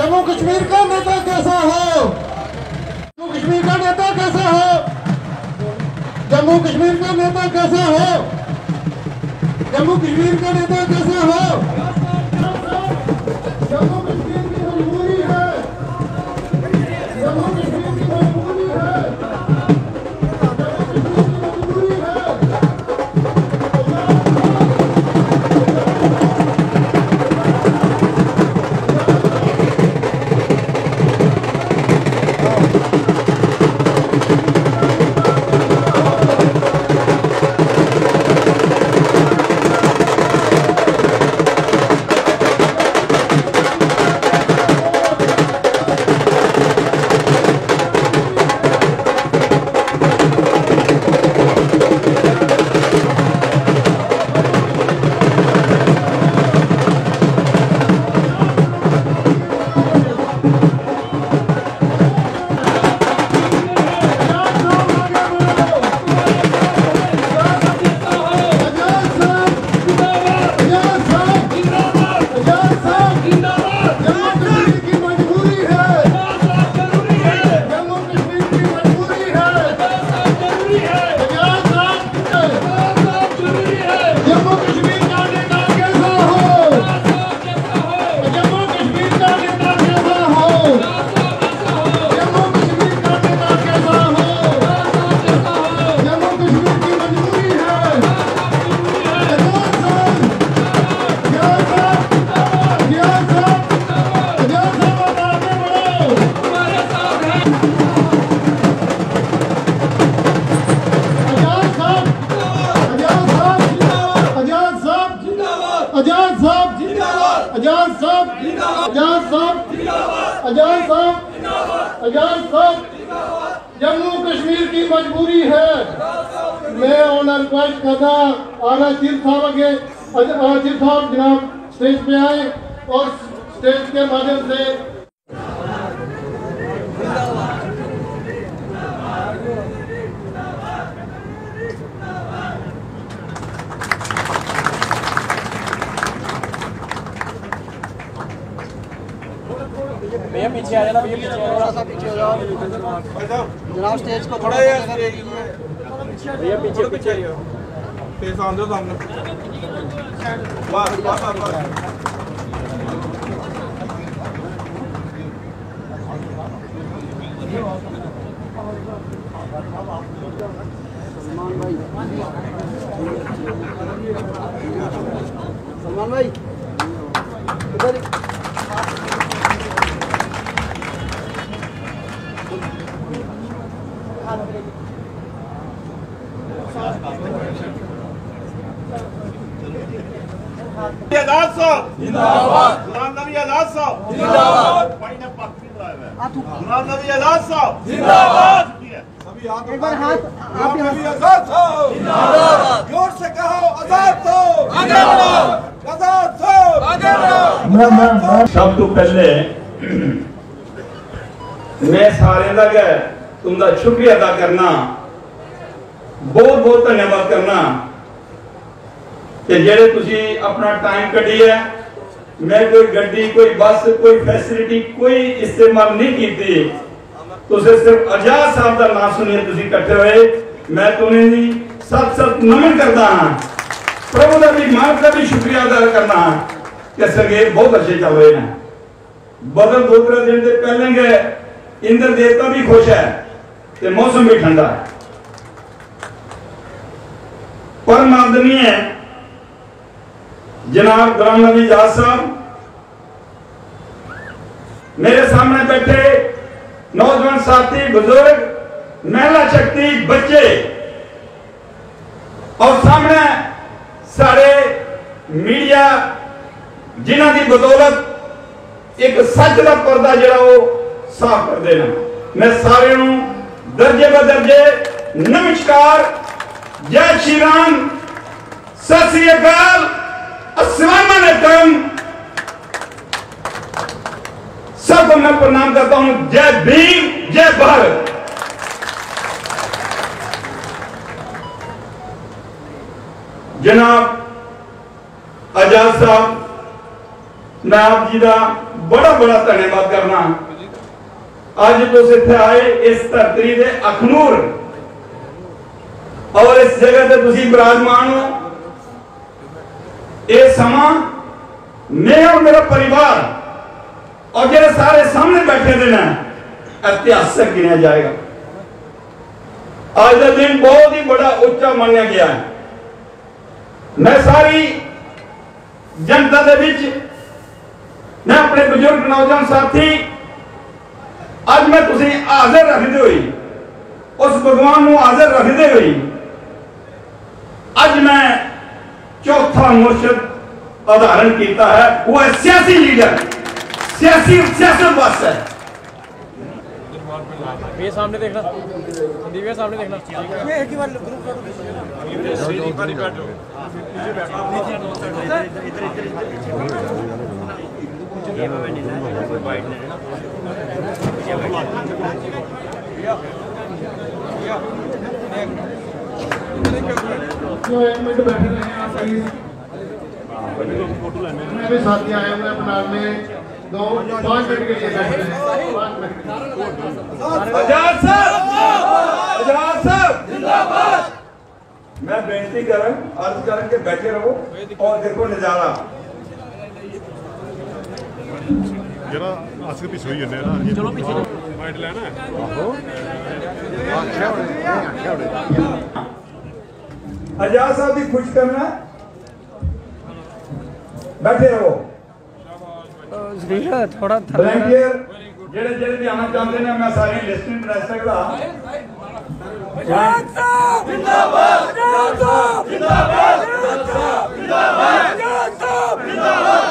जम्मू कश्मीर का नेता कैसा हो? जम्मू कश्मीर का नेता कैसा हो? जम्मू कश्मीर का नेता कैसा हो? जम्मू कश्मीर का नेता कैसा हो? जम्मू कश्मीर की मजबूरी है, जम्मू कश्मीर की मजबूरी है, जम्मू कश्मीर की मजबूरी है। आजाद साहब जम्मू कश्मीर की मजबूरी है। मैं ऑनर रिक्वेस्ट करता आला चीफ साहब आगे चीफ साहब जनाब स्टेज पे आए और स्टेज के माध्यम से भैया पीछे आ जाना, भैया पीछे थोड़ा सा पीछे हो जाओ जनाब, स्टेज को थोड़ा भैया पीछे पीछे फेस ऑन दो सामने। वाह वाह वाह सलमान भाई इधर आजाद साहब जिंदाबाद, गुलाम नबी आजाद साहब जिंदाबाद, गुलाम नबी आजाद साहब जिंदाबाद। एक बार हाथ आप आजाद साहब जिंदाबाद, जोर से कहो आजाद साहब आगे बढ़ो, आजाद साहब आगे बढ़ो। सब तो पहले मैं सारे का तुमदा शुक्रिया अदा करना, बहुत बहुत धन्यवाद करना कि जेड़े तुसी अपना टाइम कढ़ी है। मैं कोई गड्डी, कोई बस, कोई फैसिलिटी कोई इस्तेमाल नहीं की थी। तुसे सिर्फ आजाद साहब का नाम सुनिए तुसी इकट्ठे हुए, मैं तुम्हें सत सत नमन करता हाँ। प्रभु का भी मां का भी शुक्रिया अदा करना कि संगीत बहुत अच्छे चल रहे हैं। बदल 2-3 दिन से पहले गए, इंद्र देवता भी खुश है ते मौसम भी ठंडा है। परम आदरणीय है जनाब गुलाम नबी आजाद साहब, मेरे सामने बैठे नौजवान साथी, बुजुर्ग, महिला शक्ति, बच्चे और सामने सारे मीडिया जिन्हों की बदौलत एक सच का पर्दा जरा वो साफ कर देना। मैं सारे दर्जे ब दर्जे नमस्कार, जय श्री राम, सत श्री अकाल, अस्सलाम वालेकुम सबको मैं प्रणाम करता हूं। जय भीम, जय भारत। जनाब आजाद साहब, मैं आप जी का बड़ा बड़ा धन्यवाद करना। अज तुस इत्थे आए इस धरती दे अखनूर और इस जगह ते तुसी विराजमान हो। ये समा मैं और मेरा परिवार और जो सारे सामने बैठे थे ना ऐतिहासिक गिना जाएगा। आज का दिन बहुत ही बड़ा उच्चा माना गया है। मैं सारी जनता दे विच मैं अपने बुजुर्ग नौजवान साथी आज मैं तुसी हाजिर रखते हुए उस भगवान को हाजिर रखते हुए आज मैं चौथा मुर्शद उदाहरण किया है। वो है सियासी लीडर, सियासत बस है। ये सामने देखना, दिव्या सामने देखना। एक ही बार ग्रुप फोटो एक मिनट बैठे रहे हैं प्लीज। मैं भी साथी आए हुए बनार में 2-5 मिनट के लिए बैठे हैं। 5 मिनट। आजाद साहब जिंदाबाद। मैं बेनती करूं अर्ज करके बैठे रहो और देखो नजारा। जरा आसके पीछे ही है ना। चलो पीछे माइट लेना है। आजाद साहब भी खुश करना, बैठे रहो। थोड़ा वॉलंटियर जेड़े जेड़े भी आना चाहते हैं मैं सारी लिस्ट नहीं बना सकता। आजाद साहब जिंदाबाद, आजाद साहब जिंदाबाद, आजाद साहब जिंदाबाद, आजाद साहब जिंदाबाद।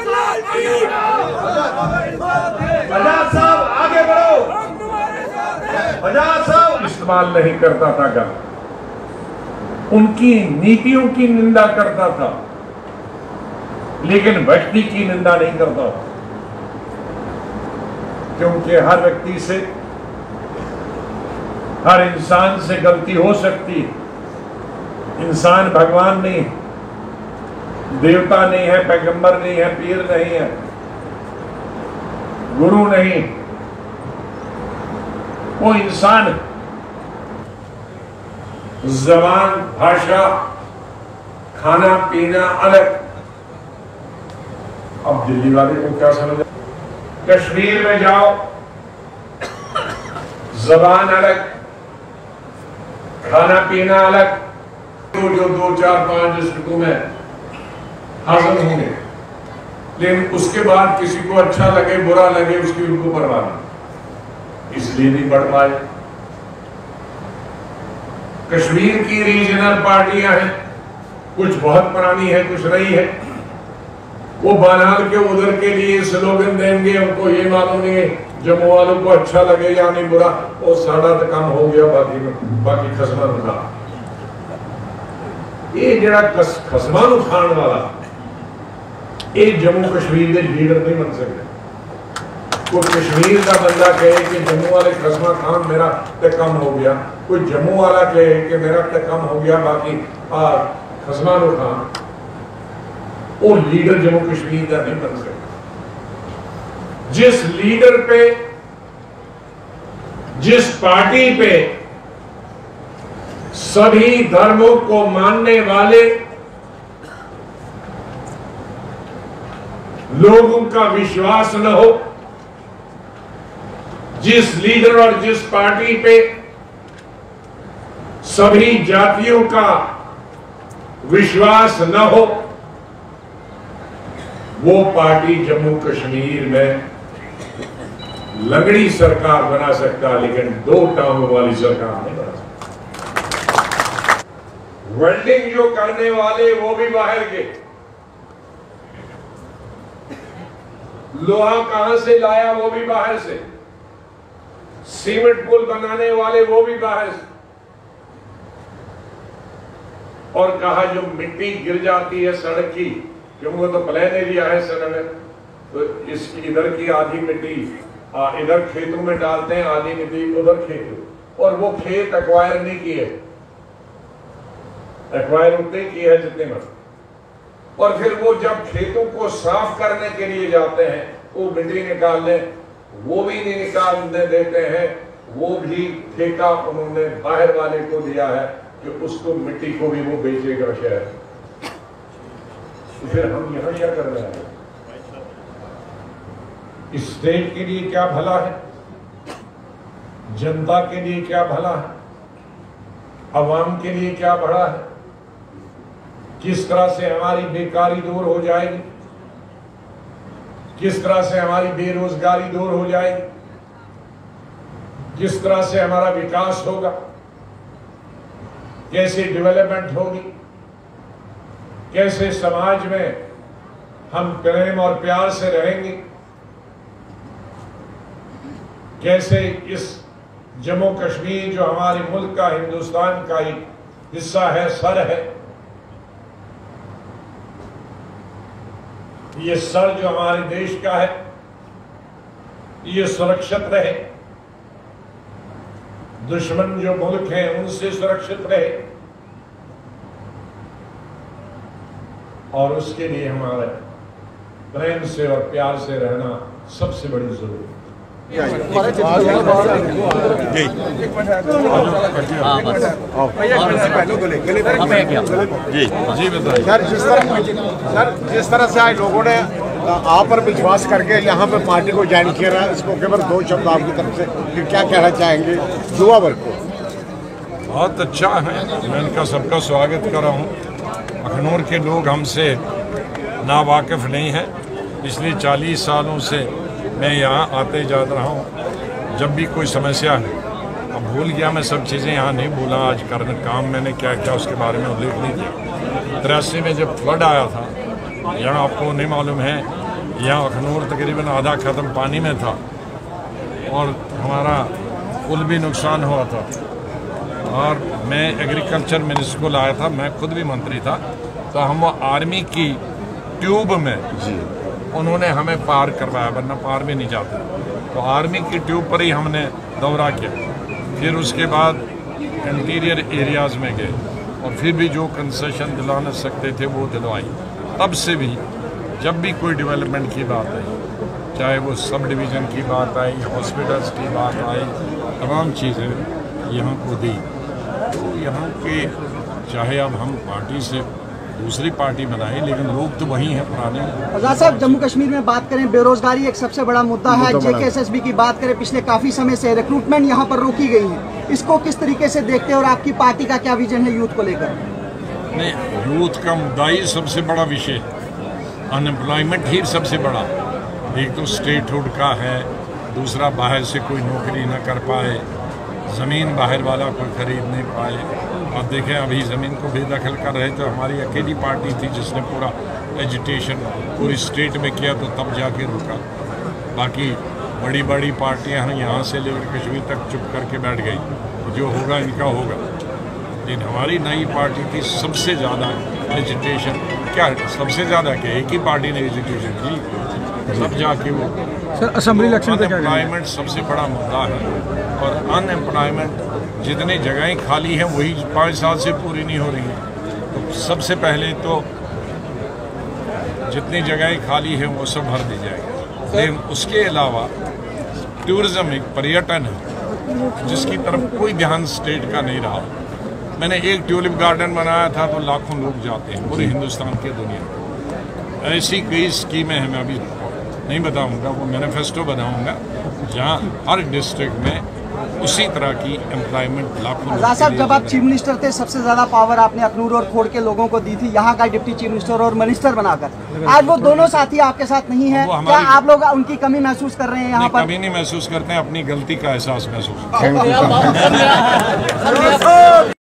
आजाद साहब आगे बढ़ो। आजाद साहब इस्तेमाल नहीं करता था गल, उनकी नीतियों की निंदा करता था लेकिन व्यक्ति की निंदा नहीं करता था। क्योंकि हर व्यक्ति से, हर इंसान से गलती हो सकती है। इंसान भगवान नहीं है, देवता नहीं है, पैगंबर नहीं है, पीर नहीं है, गुरु नहीं, वो इंसान है। जबान, भाषा, खाना पीना अलग। अब दिल्ली वाले को क्या समझ, कश्मीर में जाओ जबान अलग, खाना पीना अलग। जो 2, 4, 5 डिस्ट्रिक्टों में हाजिर होंगे, लेकिन उसके बाद किसी को अच्छा लगे बुरा लगे उसकी उनको परवाह नहीं, इसलिए नहीं बढ़ पाए। कश्मीर की रीजनल पार्टियां हैं, कुछ बहुत पुरानी है, कुछ नई है। वो बनाल के उधर के लिए स्लोगन देंगे, उनको ये मालूम नहीं है जम्मू वालों को अच्छा लगे या नहीं बुरा, वो साड़ा तो काम हो गया, बाकी खसमा था। ये जरा खसमा खान वाला ये जम्मू कश्मीर के लीडर नहीं बन सकते। कोई कश्मीर का बंदा कहे कि जम्मू वाले खसमा खान मेरा तो कम हो गया, कोई जम्मू वाला कहे कि मेरा तो कम हो गया बाकी खसमा खान, वो लीडर जम्मू कश्मीर का नहीं बन सकता। जिस लीडर पे, जिस पार्टी पे सभी धर्मों को मानने वाले लोगों का विश्वास न हो, जिस लीडर और जिस पार्टी पे सभी जातियों का विश्वास न हो, वो पार्टी जम्मू कश्मीर में लंगड़ी सरकार बना सकता, लेकिन 2 टांगों वाली सरकार नहीं बना सकता। वेल्डिंग जो करने वाले वो भी बाहर के, लोहा कहां से लाया वो भी बाहर से, सीमेंट पुल बनाने वाले वो भी बाहर से, और कहा जो मिट्टी गिर जाती है सड़क की, क्योंकि तो प्लान एरिया है सर में, तो इसकी इधर की आधी मिट्टी इधर खेतों में डालते हैं, आधी मिट्टी उधर खेतों, और वो खेत एक्वायर नहीं किए, एक्वायर उतने किए हैं जितने में। और फिर वो जब खेतों को साफ करने के लिए जाते हैं वो मिट्टी निकाल लें, वो भी नहीं निकालने देते हैं। वो भी ठेका उन्होंने बाहर वाले को दिया है कि उसको मिट्टी को भी वो बेचेगा शहर। तो फिर हम यहाँ क्या कर रहे हैं? इस स्टेट के लिए क्या भला है, जनता के लिए क्या भला है, अवाम के लिए क्या भला है, किस तरह से हमारी बेकारी दूर हो जाएगी, किस तरह से हमारी बेरोजगारी दूर हो जाएगी, किस तरह से हमारा विकास होगा, कैसे डेवलपमेंट होगी, कैसे समाज में हम प्रेम और प्यार से रहेंगे, कैसे इस जम्मू कश्मीर जो हमारे मुल्क का, हिंदुस्तान का ही हिस्सा है, सर है, ये सर जो हमारे देश का है, ये सुरक्षित रहे, दुश्मन जो मुल्क हैं उनसे सुरक्षित रहे, और उसके लिए हमारे प्रेम से और प्यार से रहना सबसे बड़ी जरूरत है। जिस तरह से आज लोगों ने आप पर विश्वास करके यहाँ पे पार्टी को ज्वाइन किया है, इसको केवल 2 शब्द आपकी तरफ से कि क्या कहना चाहेंगे युवा वर्ग को? बहुत अच्छा है, मैं इनका सबका स्वागत कर रहा हूँ। अखनूर के लोग हमसे नावाकिफ नहीं है। पिछले 40 सालों से मैं यहाँ आते जाता रहा हूँ। जब भी कोई समस्या है, अब भूल गया मैं सब चीज़ें यहाँ नहीं भूला। आज करने काम मैंने क्या किया उसके बारे में उल्लेख नहीं किया। 83 में जब फ्लड आया था, यहाँ आपको नहीं मालूम है, यहाँ अखनूर तकरीबन आधा ख़त्म पानी में था और हमारा पुल भी नुकसान हुआ था। और मैं एग्रीकल्चर मिनिस्टर को लाया था, मैं खुद भी मंत्री था, तो हम वो आर्मी की ट्यूब में उन्होंने हमें पार करवाया, वरना पार भी नहीं जाते। तो आर्मी की ट्यूब पर ही हमने दौरा किया। फिर उसके बाद इंटीरियर एरियाज़ में गए और फिर भी जो कंसेशन दिला सकते थे वो दिलवाई। तब से भी जब भी कोई डेवलपमेंट की बात आई, चाहे वो सब डिवीज़न की बात आई, हॉस्पिटल्स की बात आई, तमाम चीज़ें यहाँ को दी। तो यहाँ के चाहे अब हम पार्टी से दूसरी पार्टी बनाए, लेकिन लोग तो वही हैं पुराने। आजाद साहब, जम्मू कश्मीर में बात करें, बेरोजगारी एक सबसे बड़ा मुद्दा है। JKSSB की बात करें, पिछले काफी समय से रिक्रूटमेंट यहाँ पर रोकी गई है। इसको किस तरीके से देखते हैं और आपकी पार्टी का क्या विजन है यूथ को लेकर? नहीं, यूथ का मुद्दा ही सबसे बड़ा विषय, अनएम्प्लॉयमेंट ही सबसे बड़ा। एक तो स्टेटहुड का है, दूसरा बाहर से कोई नौकरी न कर पाए, ज़मीन बाहर वाला कोई खरीद नहीं पाए। अब देखें, अभी ज़मीन को बेदखल कर रहे तो हमारी अकेली पार्टी थी जिसने पूरा एजिटेशन पूरी स्टेट में किया, तो तब जाके रुका। बाकी बड़ी बड़ी पार्टियां हैं यहाँ से लेकर कश्मीर तक चुप करके बैठ गई, जो होगा इनका होगा। लेकिन हमारी नई पार्टी थी, सबसे ज़्यादा एजिटेशन, क्या सबसे ज़्यादा क्या, एक ही पार्टी ने एजिटेशन की, सब जाके वो असेंबली इलेक्शन पे अनएम्प्लॉयमेंट सबसे बड़ा मुद्दा है। और अनएम्प्लॉयमेंट जितनी जगहें खाली हैं वही 5 साल से पूरी नहीं हो रही हैं। तो सबसे पहले तो जितनी जगहें खाली हैं वो सब भर दी जाएगी। लेकिन उसके अलावा टूरिज्म एक पर्यटन है जिसकी तरफ कोई ध्यान स्टेट का नहीं रहा। मैंने एक ट्यूलिप गार्डन बनाया था तो लाखों लोग जाते हैं पूरे हिंदुस्तान की दुनिया। ऐसी कई स्कीमें हैं, मैं अभी नहीं बताऊंगा, वो मैनिफेस्टो बनाऊंगा जहां हर डिस्ट्रिक्ट में उसी तरह की एम्प्लॉयमेंट लाखों। आजाद साहब, जब आप चीफ मिनिस्टर थे, सबसे ज्यादा पावर आपने अखनूर और खोड़ के लोगों को दी थी, यहाँ का डिप्टी चीफ मिनिस्टर और मिनिस्टर बनाकर। आज वो दोनों साथी आपके साथ नहीं है, क्या आप लोग उनकी कमी महसूस कर रहे हैं यहाँ पर? कमी नहीं महसूस करते हैं, अपनी गलती का एहसास महसूस।